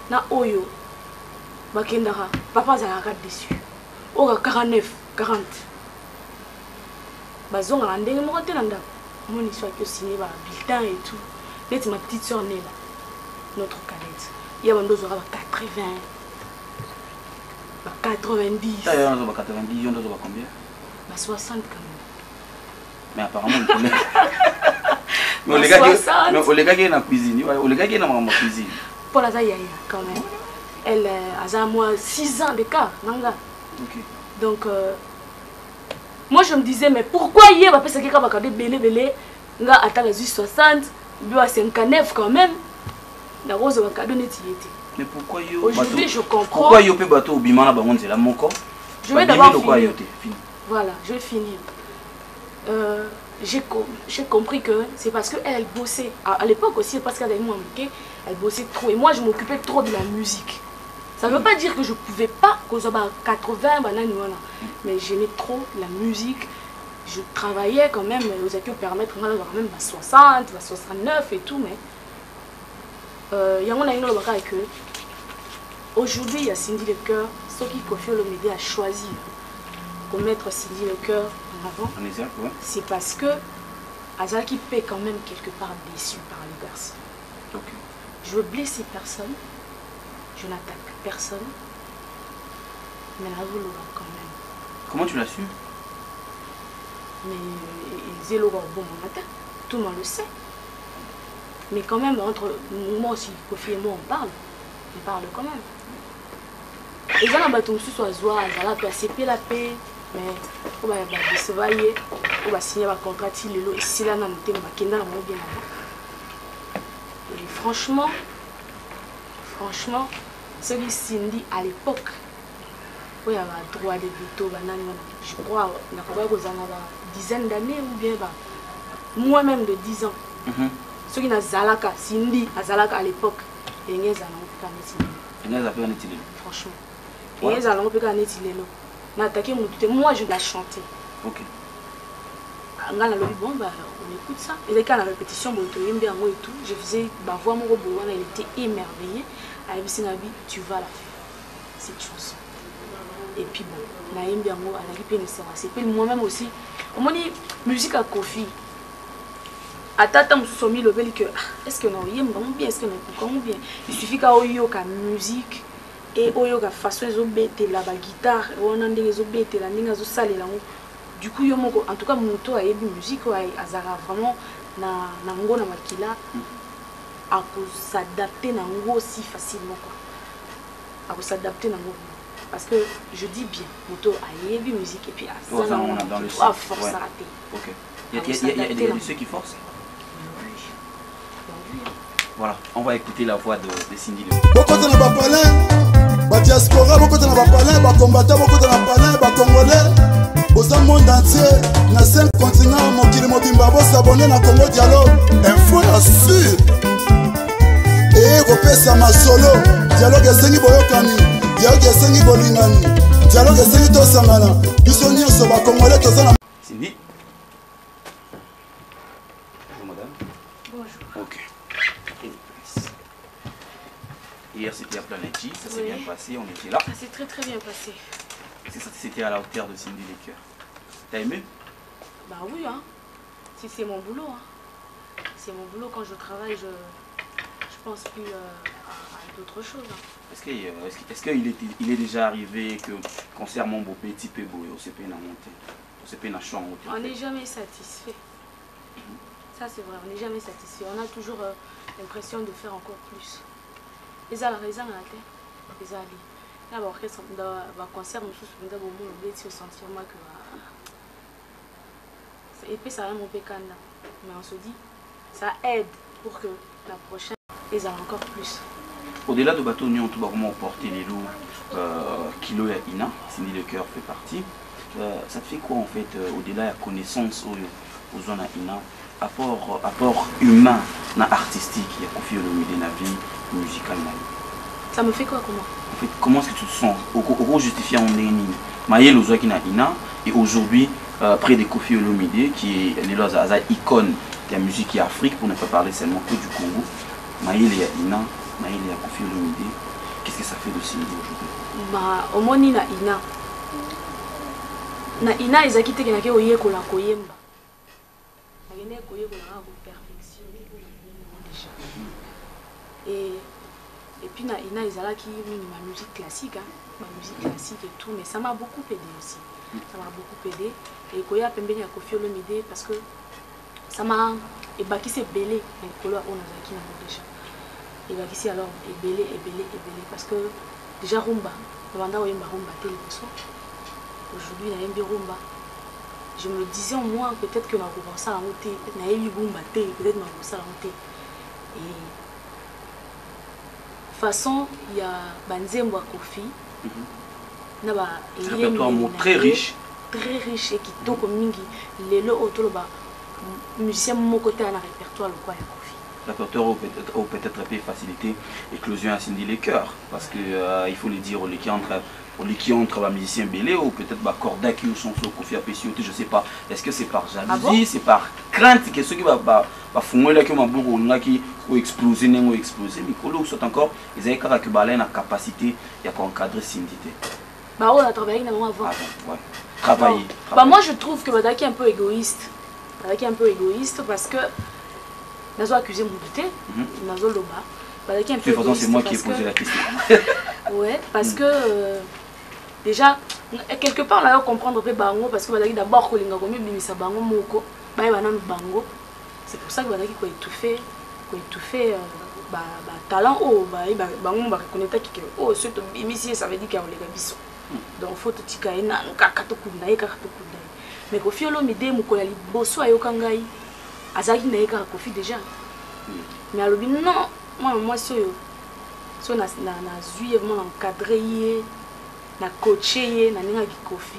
na oyo bakendaka papa azalaka déçu oka 49 40 bazonga na ndenge moko te na ndako moni soit que signé ba bulletin et tout net ma petite sœur née là notre cadette il y a bandos aura 80 ba 90 ça y a ba 90 on doit combien ba 60 quand même mais apparemment on connaît mais les gars qui na cuisine les gars qui na ma cuisine pour la yaya quand même elle a moi 6 ans d'écart nanga OK donc moi je me disais mais pourquoi hier va penser que quand va garder belé nga atala 60 bien 59 quand même la rose va cadeau net yété mais pourquoi yo aujourd'hui je comprends pourquoi yo pe bateau bimana ba monte la moko je vais d'abord finir voilà je vais finir j'ai compris que c'est parce que elle bossait à l'époque aussi parce qu'elle avait moi elle bossait trop et moi je m'occupais trop de la musique. Ça ne veut pas dire que je ne pouvais pas, que ça va 80, mais j'aimais trop la musique. Je travaillais quand même, aux études permettre d'avoir même 60, 69 et tout, mais il y a un que aujourd'hui il y a Cindy Le Cœur, ce qui Koffi Olomide a choisi pour mettre Cindy Le Cœur en avant. C'est parce que Azalaki paie quand même quelque part déçu par les garçons. Okay. Je veux blesser personne. Je n'attaque personne, mais la voulou quand même. Comment tu l'as su? Mais ils ont bon matin, tout le monde le sait. Mais quand même, entre moi aussi, Koffi et moi, on parle quand même. Et dans la bâton sous soit joie, dans la paix, la paix, mais on va se vailler, on va signer un contrat, et si là, on va bien là-bas. Et franchement, ce qui Cindy à l'époque, il y avait droit de veto, je crois, il y a une dizaine d'années ou bien moi-même de 10 ans. Ce qui n'a Zalaka, Cindy à Zalaka à l'époque, il y a franchement. Il y a moi je l'ai chanté. Ok. Bon, on écoute ça. Et quand la répétition, je faisais ma voix, mon robot, elle était émerveillée. Tu vas la faire, cette chanson. Et puis bon, c'est moi-même aussi. On m'a dit, musique à Koffi. À tata, on le que est-ce que non, bien, est-ce que non, bien. Il suffit qu'à la musique et la façon de la guitare, on a des obétés, la salle. Du coup, en tout cas, mon tour a eu musique, azara vraiment na ngo na makila à s'adapter na ngo aussi facilement quoi. À s'adapter na ngo parce que je dis bien, mon tour a eu musique et puis azara dans le force à rater. OK. Il y a ceux qui forcent. Oui. Voilà, on va écouter la voix de Cindy. Beaucoup de Bapalin, ba diaspora, beaucoup de Bapalin, ba combattants, beaucoup de Bapalin, ba congolais. Au monde entier, na 5 continents, mon kili mobimba, vous s'abonnez na Congo Dialogue. Info ya sûr. Et repesa ma solo. Dialogue esengi boyokani. Dialogue esengi bolingani. Dialogue esengi to sangana. Biso nyonso ba congolais tozana. Cindy. Bonjour madame. Bonjour. OK. Hier c'était à Planetti, ça s'est bien passé, on était là. Ça s'est très bien passé. C'était à la hauteur de Cindy Le Cœur. T'as aimé? Bah oui, hein. C'est mon boulot. Hein. C'est mon boulot. Quand je travaille, je pense plus à d'autres choses. Hein. Est-ce qu'il est déjà arrivé que concernant mon petit peu beau, on s'est payé à monter, on s'est payé à chanter? On n'est jamais satisfait. Ça c'est vrai, on n'est jamais satisfait. On a toujours l'impression de faire encore plus. Les a la raison à la tête. Les a dit. Là, l'orchestre, dans le concert, nous sommes dans le monde, on va sentir moi que. Et puis ça va mon pécan. Mais on se dit, ça aide pour que la prochaine, ils aient encore plus. Au-delà de bateau, nous avons comment porter les lots, Kilo et Ina, Cindy Le Cœur fait partie. Ça te fait quoi en fait, au-delà de la connaissance aux zones à Ina, apport humain, artistique, il y a Koffi Olomide dans la vie musicale? Ça me fait quoi comment? En fait, comment est-ce que tu te sens? Au justifier en déni. Maïel Ozoa qui n'a Ina, et aujourd'hui, près de Koffi Olomide, qui est l'icône de la musique et Afrique, pour ne pas parler seulement que du Congo. Maïel et Ina, Maïli a confié l'idée. Qu'est-ce que ça fait de Cindy aujourd'hui? Bah, au moins, na Ina. Na Ina, ils ont quitté qu'il y a qui oye kola koyemba. Il y a qui oye kola ko perfectionner déjà. Et puis na Ina, ils ont là qui ma musique classique, hein, ma musique classique et tout, mais ça m'a beaucoup aidé aussi. Ça m'a beaucoup aidé. Et koya pembeni a confié l'idée parce que ça m'a ébaki c'est belé les couleurs on a qui n'a déjà. Ébaki c'est alors belé parce que déjà rumba, pendant où il m'a rumba télé aujourd'hui il y a un rumba. Je me disais au moins peut-être que ma ça la montée, peut-être na eu rumba télé, peut-être ma ça la montée. Et façon il y a Banzembo Kofi. Na ba c'est un répertoire très riche et qui toque mingi les lots autour ba musicien mon côté à un répertoire le quoi ya Kofi. Répertoire ou peut-être peut faciliter l'éclosion à Cindy les cœurs parce que il faut le dire qui entre la musicien belé ou peut-être ba corda qui ou son Kofi apprécié je sais pas est-ce que c'est par jalousie c'est par crainte que ceux qui va fouiller là que ma bourreau n'a qui ou exploser mais ou soit encore ils avaient qu'à que balai na capacité il y a qu'encadrer Cindy. Bah on a travaillé avant. Ouais. Travailler. Bah moi je trouve que Badaki est un peu égoïste. Badaki est un peu égoïste parce que Nazo accusé mon douté, Nazo Loba. Badaki est un peu égoïste. C'est moi qui ai posé la question. Ouais, parce que déjà quelque part on a comprendre peu bango parce que Badaki d'abord kolinga komi bimisa bango moko, ba bana bango. C'est pour ça que Badaki ko étouffé talent oh bango ba reconnaître que oh ce to bimisi ça veut dire qu'il y a les biso. Donc faut tout tika ina kakato kunda mais Kofi Olomide mukola liboso ayoka ngai azaki na yeka Kofi déjà mais alobi non moi so na zui vraiment encadré na coaché na ninga ki Kofi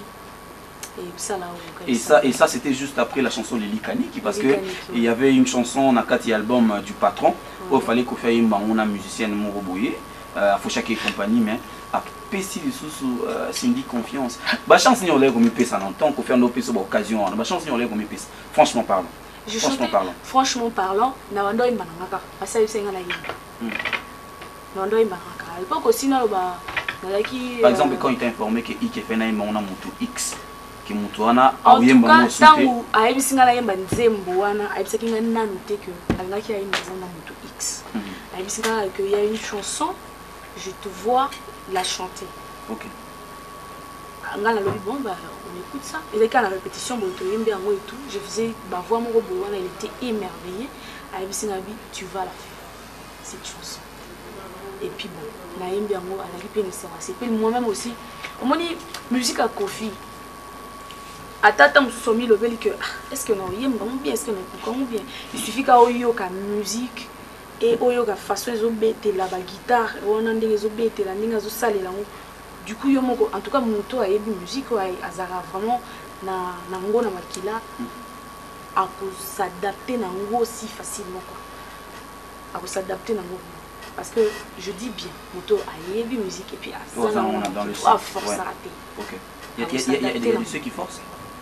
et ça c'était juste après la chanson Lili Kaniki parce que il y avait une chanson na kati album du patron où il fallait qu'on fasse une bangona musicienne Moroboye faut chaque compagnie mais Pessi sous Cindy confiance. Bah chance ni on l'a comme pesa longtemps qu'on fait un opé sur occasion. Bah chance ni on l'a comme pesa. Franchement parlant. Franchement parlant, na wando imbananga parce que c'est ngana yimba. Na wando imbananga. À l'époque aussi na ba nalaki par exemple quand il t'a informé que Ike fait na imona mutu X qui mutu wana awemba mo sute. Tangu ayebisi ngana yemba nzembo wana ayebisa kinga nanu te que alingaki ayimba na mutu X. Ayebisi ngana que il y a une chanson je te vois la chanter. Ok. On écoute ça. Et dès qu'à la répétition, et tout, je faisais ma voix, mon robot, il était émerveillé. Tu vas la faire, cette chanson. Et puis bon, moi-même aussi. On m'a dit, musique à Kofi. À tata, je me suis dit, est-ce que non, bien, est-ce que non, bien. Il suffit qu'à la musique. Et oyoga façon ezobete la guitare on a ezobete la ndinga zo salela du coup yo moko en tout cas moto a yebi musique azara vraiment na ngona makila à s'adapter na ngo si facilement quoi à s'adapter na ngo parce que je dis bien moto a yebi musique et puis ça on a dans le sens force à rater. OK il y a ceux qui forcent.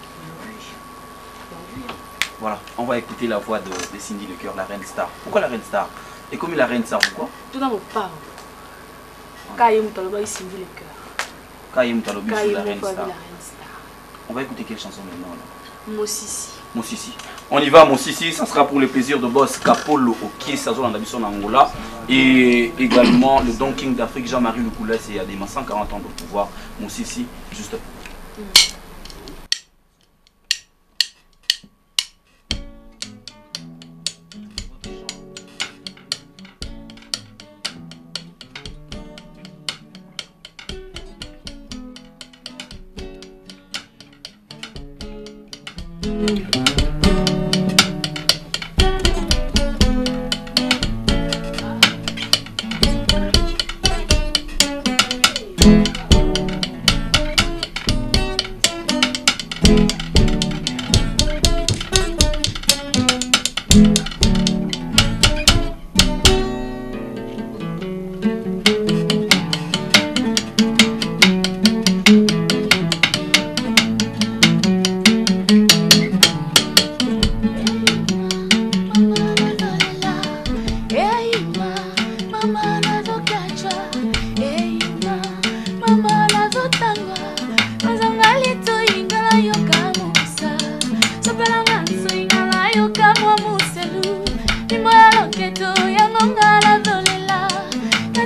Voilà, on va écouter la voix de Cindy le cœur, la reine star. Pourquoi la reine star? Et comme la reine star, pourquoi? Tout dans mon parle. Quand il y a Cindy le cœur. Quand il y a la reine star. On va écouter quelle chanson maintenant là? Mosisi. Mosisi. On y va, Mosisi. Ça sera pour le plaisir de boss Capolo Oki, Sazo Landabison Angola. Et également le Don King d'Afrique, Jean-Marie Lukoula, c'est à des 140 ans de pouvoir. Mosisi, juste après.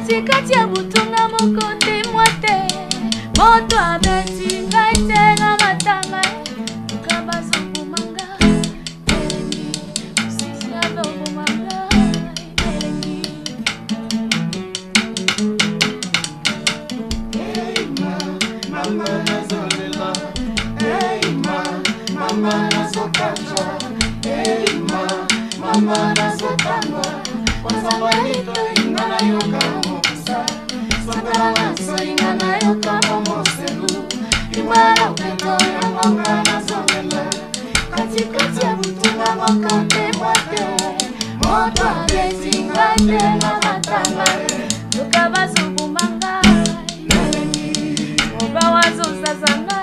katikati ya butunga moko ndimwa te moto abeti ngai te na matanga luka bazobomanga elengi musisi azobomanga elengi mama nazolela mama nazokanja mama nazotanga kwanzangalito inga nayoka mokusa sangalanso inga nayoka momoselu imala peto yangonga nazolela katikati ya butunga mokonte mwate moto abeti ngai te na matanga luka bazobomanga moba wazosazanga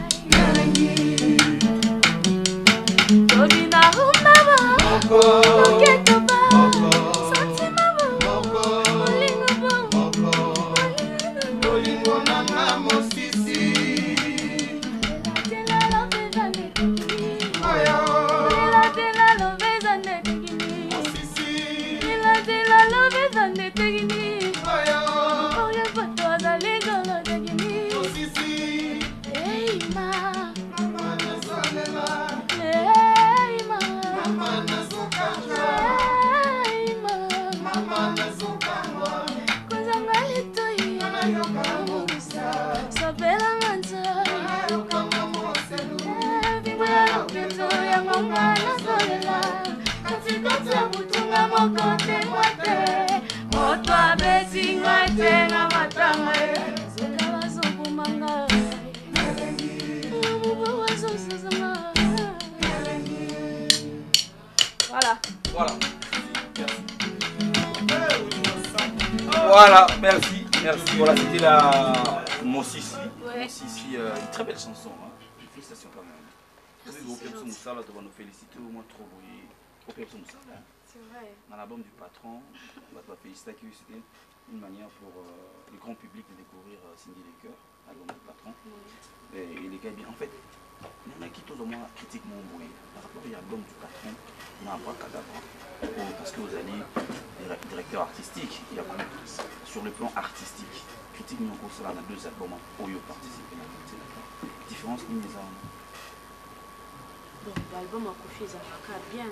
tobina rumaba oketoba santimaba olingo nanga mosisi Voilà, merci. Voilà, c'était la Mossisi. Mossisi, une très belle chanson. Hein. Félicitations quand même. Vous pouvez nous féliciter au moins trop. C'est vrai. Dans l'album du patron, on va féliciter que c'était une manière pour le grand public de découvrir Cindy Lecoeur, l'album du patron. Et les gars, bien en fait, il y en a qui tous au moins critiquent mon bruit. Par rapport à l'album du patron, on a un bras cadavre. Parce que vous allez directeur artistique, il y a sur le plan artistique, critique nous encore cela dans 2 albums où il participe à la différence ni les armes. Donc l'album a confié ça va bien.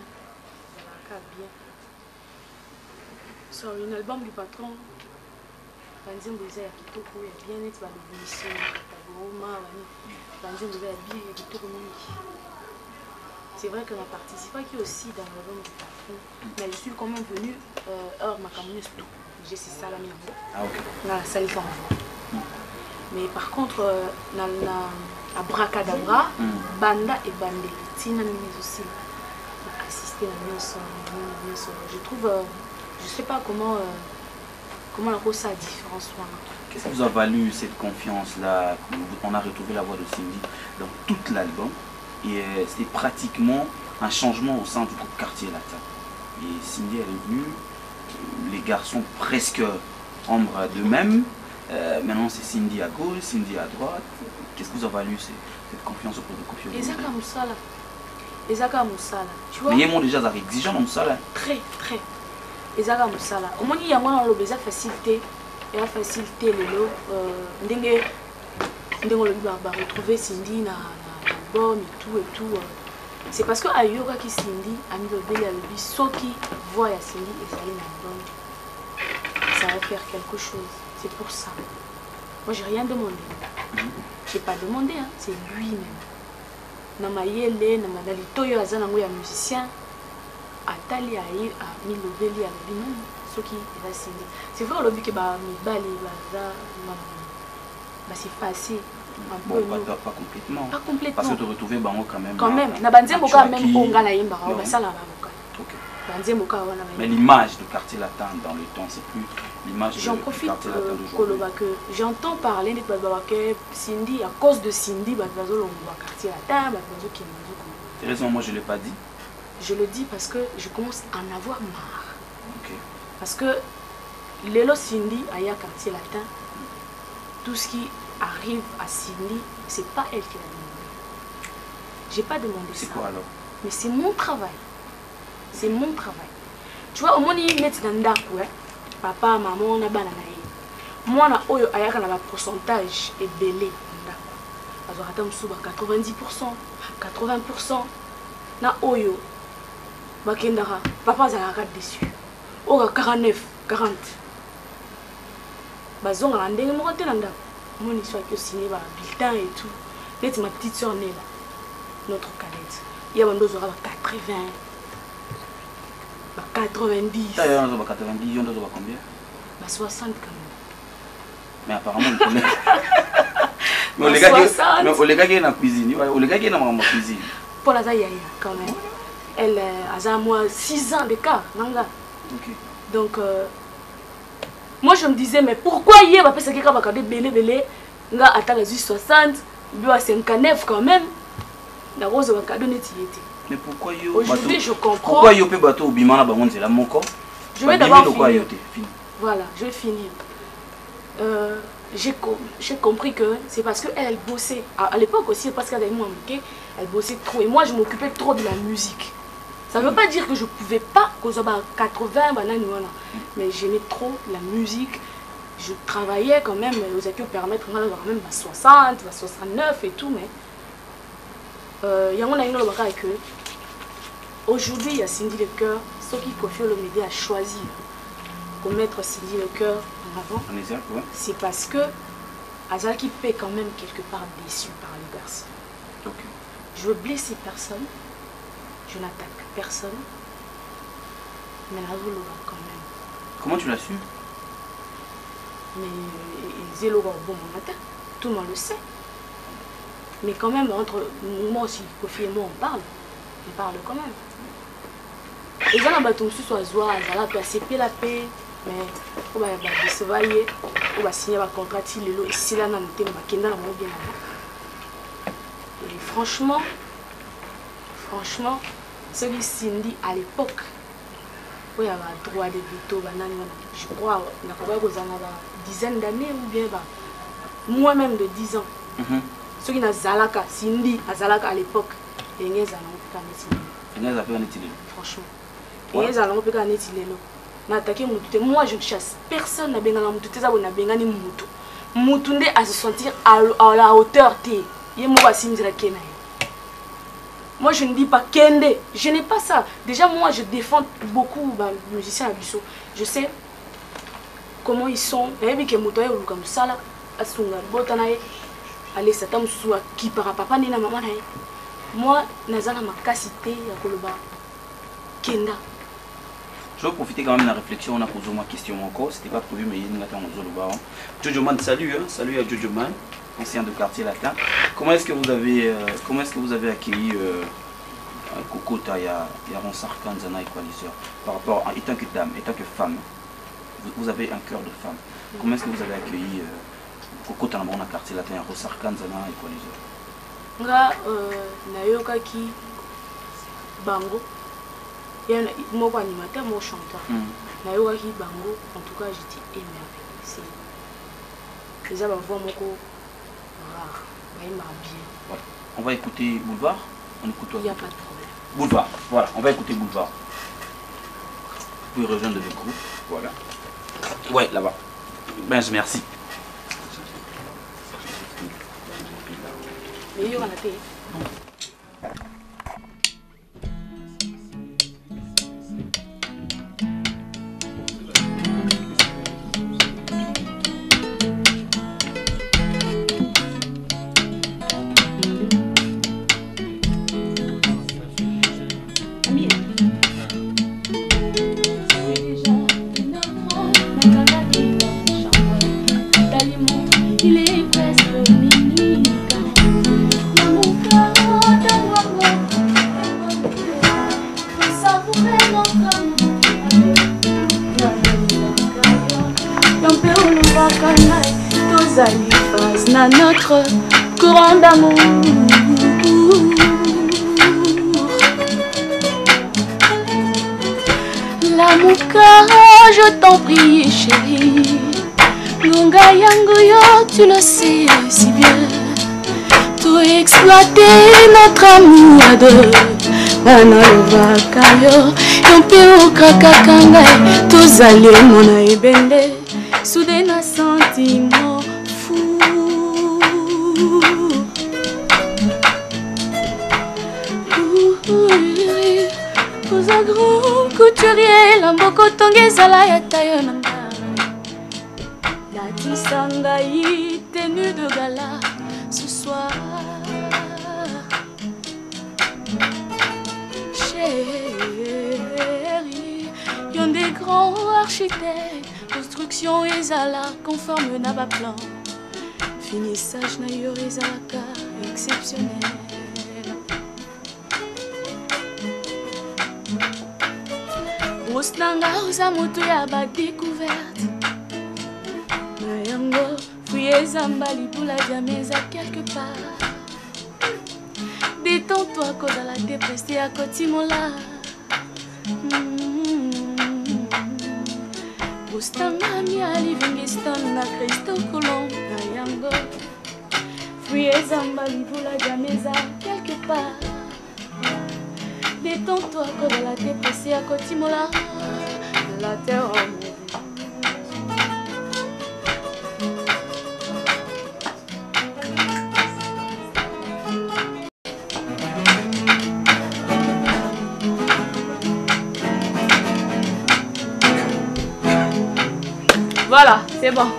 Sur un album du patron, Banzim Bouza ya kitoko ya bien net ba l'évolution, ba goma wani. Banzim Bouza ya bien ya kitoko mingi. C'est vrai qu'on a participé aussi dans l'album du patron, mais je suis quand même venue hors ma communiste tout. J'ai c'est ça la mienne. Ah ok. Là, ça les fait. Mais par contre, dans la Abracadabra, Banda et Bandé, Tina nous aussi assisté à nos. Je trouve, je sais pas comment la cause a différence. Qu'est-ce qui vous a valu cette confiance-là? On a retrouvé la voix de Cindy dans tout l'album. Et c'était pratiquement un changement au sein du groupe Quartier Latin. Et Cindy, elle est venue, les garçons presque ombre d'eux-mêmes. Maintenant, c'est Cindy à gauche, Cindy à droite. Qu'est-ce que vous a valu cette confiance auprès de Koffi Olomide? Ezaka Moussala. Tu vois? Mais ils m'ont déjà exigeant dans Moussala. Très. Ezaka Moussala. Au moins, il y a moins de facilité. Et la facilité, on va retrouver Cindy dans l'album et tout. C'est parce que Ayoga qui Cindy a mis le bel à l'objet, ceux qui voient Cindy et ça l'album, ça va faire quelque chose. C'est pour ça. Moi, j'ai rien demandé. J'ai pas demandé, hein. C'est lui-même. Namayele, namadali toyo azanango ya musicien, atali a mis le bel à l'objet, ceux qui va Cindy. C'est vrai l'objet que bah mibali bah c'est facile. Bon, pas complètement. Pas complètement. Parce que de retrouver Bango quand même. Quand même. Na banze moka même onga na yimba ba sala ba moka. OK. Banze moka wana. Mais l'image de Quartier Latin dans le temps, c'est plus l'image de Quartier Latin d'aujourd'hui. Que j'entends parler de que Cindy, à cause de Cindy, Badvazo Longwa Quartier Latin, Badvazo Kimazo. C'est raison, moi je ne l'ai pas dit. Je le dis parce que je commence à en avoir marre. OK. Parce que Lelo Cindy, Aya Quartier Latin, tout ce qui arrive à Cindy, c'est pas elle qui l'a demandé. J'ai pas demandé ça. C'est quoi alors? Mais c'est mon travail. C'est mon travail. Tu vois, au moins il met dans le papa, maman, on a banana. moi na oyo ayaka na ba pourcentage ebele ndako azwaka musuba 90%, 80%. Na oyo bakendaka papa azalaka déçu. Oka 49, 40. Bazonga na ndenge moko te na ndako. Mon histoire qui signé ba bulletin et tout. Net ma petite sœur née là. Notre cadette. Il y a bando zora 80. Ba 90. Ça y est, on a 90, on a combien? Ba 60 quand même. Mais apparemment mais les gars qui est dans la cuisine, les gars qui est dans la cuisine. Pour la Zaya quand même. Elle a moi 6 ans d'écart, nanga. OK. Donc moi je me disais mais pourquoi hier va faire ça qui va regarder belé nga attend les 60, il doit 59 quand même. La rose va cadeau net yété. Mais pourquoi yo aujourd'hui je comprends. Pourquoi yo peut bateau bimana ba c'est la moko? Je vais d'abord finir. Voilà, je vais finir. J'ai compris que c'est parce qu'elle bossait à l'époque aussi parce qu'elle avait manqué, elle bossait trop et moi je m'occupais trop de la musique. Ça ne veut pas dire que je ne pouvais pas causer 80 mais j'aimais trop la musique. Je travaillais quand même aux études permettre d'avoir même 60, 69 et tout mais il y a un que aujourd'hui il y a Cindy Le Cœur, ce qui confie le média à choisir pour mettre Cindy Le Cœur en avant. C'est parce que Azalaki paie quand même quelque part déçu par les garçons. Okay. Je veux blesser personne, je n'attaque personne, mais la Zolo quand même. Comment tu l'as su? Mais Zélo va bon matin, tout le monde le sait. Mais quand même, entre moi aussi, Kofi et moi, on parle quand même. Et ça, on va tomber sur soi, on va passer la paix, mais on va se vailler, on va signer un contrat, et si là, on va bien. Et franchement, ce qui Cindy à l'époque, il y avait droit de veto, je crois, on a une dizaine d'années ou bien moi-même de 10 ans. Ce qui n'a Zalaka, Cindy à Zalaka à l'époque, et il y a franchement. Et il y a moi je ne chasse personne, Moutounde à se sentir à la hauteur. Moi je ne dis pas Kende, je n'ai pas ça. Déjà moi je défends beaucoup les musiciens à Bissau. Je sais comment ils sont. Comme ça là, allez, ça tombe sur qui par papa ni na maman. Moi, nazana ma cassité à Koloba. Kenda. Je vais profiter quand même de la réflexion. On a posé ma question encore. C'était pas prévu, mais il y a une Zoloba. Jojo Man, salut, hein? Salut à Jojo Man, ancien de quartier latin. Comment est-ce que vous avez accueilli Kokota Yaron Sarkan Zana Equaliseur par rapport à étant que dame, étant que femme, vous avez un cœur de femme. Comment est-ce que vous avez accueilli Kokota dans le quartier latin Yaron Sarkan Zana Equaliseur? Nga nayoka ki bango. Il y a un animateur, mon chanteur. Nayoka ki bango. En tout cas, j'étais émerveillée. C'est ça, ma voix, mon co. Bien. Voilà. On va écouter Boulevard. On écoute toi. Il n'y a pas de problème. Boulevard. Voilà, on va écouter Boulevard. Vous pouvez rejoindre le groupe. Voilà. Ouais, là-bas. Ben, merci. Mais il y a la paix. Notre courant d'amour. L'amour, je t'en prie, chérie. Nunga yanguyo, tu le sais si bien. Tout exploiter notre amour à deux. Nana vakayo, yompe okakakanga, tous alliés mon aïbende. soudain un sentiment fou. Aux grands couturiers, l'amboko tongezala ya taille na nga. Natisangai tenue de gala ce soir. Chérie, y'en des grands architectes, construction ezala conforme na ba plan. Finissage na yo ezalaka exceptionnel. Nanga oza moto ya ba découverte. Mayango fouille zamba libula jamais à quelque part. Détends-toi kozala dépressé à kotimola. Postanga mi ali Vingeston na Christo Colomb. Mayango fouille zamba libula jamais à quelque part. Détends-toi comme la dépressée à Kotimola, la terre en mouvement. Voilà, c'est bon.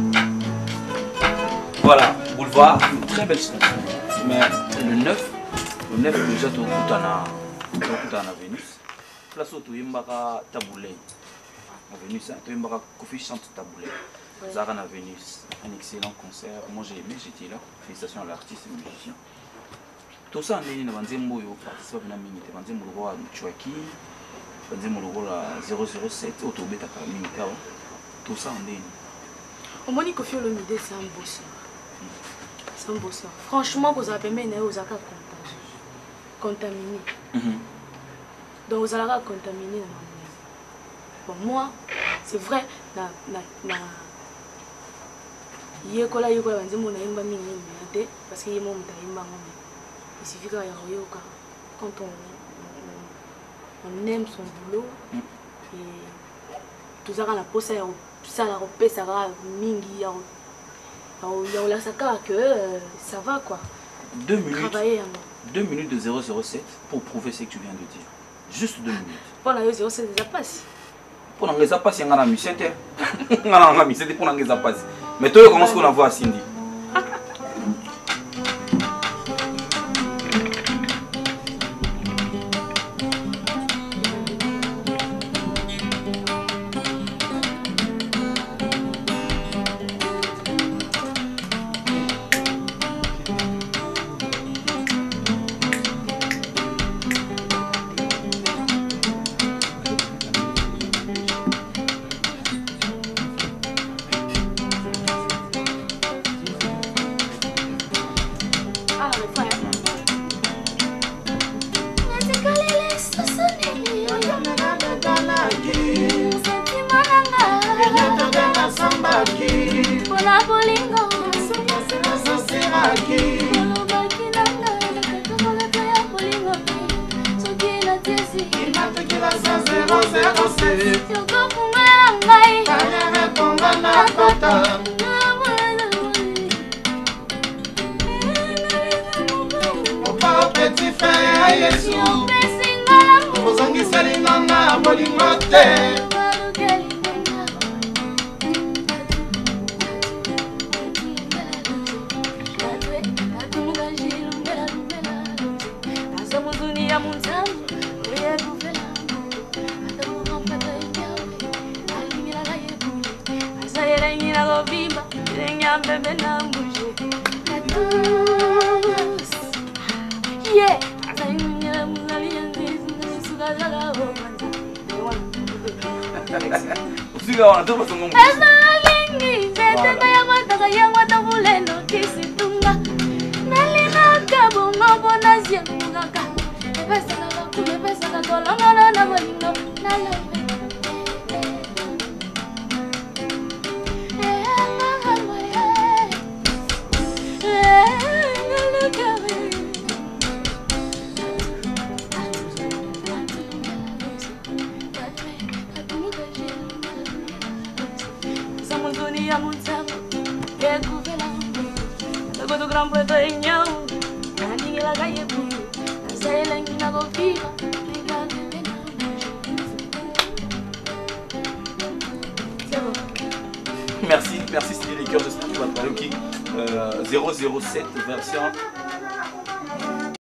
Voilà, Boulevard, une très belle chanson. Mais le 9 déjà tout à Vénus. Place où tu es taboulé. À Vénus, tu es Kofi chante taboulé. Zara à Vénus, un excellent concert. Moi j'ai aimé, j'étais là. Félicitations à l'artiste et musicien. Tout ça, on est dans un mot participe à une minute. On est dans un Chouaki, on est dans 007, Autobeta Minita. Tout ça, on est. Au moins, Kofi Olomide, c'est un bosseur. C'est un bosseur. Franchement, vous avez même aux accords contaminé. Donc vous allez contaminé. Pour moi, c'est vrai. Parce qu'il y a il suffit quand on aime son boulot et tout ça, la pose ça la repère, ça va mingi, ça va quoi. 2 minutes. Travailler 2 minutes de 007 pour prouver ce que tu viens de dire. Juste 2 minutes. Pour la 007 déjà passe. Pour la ça passe, il y a un ami, c'était. On a un ami, c'était pour la ça passe. Mais toi, comment est-ce qu'on envoie à Cindy? découvert le goût de grand prêtre et niao. Nani la gaille pour la zélène qui n'a pas vivre. Merci, merci Stylé les cœurs, j'espère que tu vas te parler au King 007 version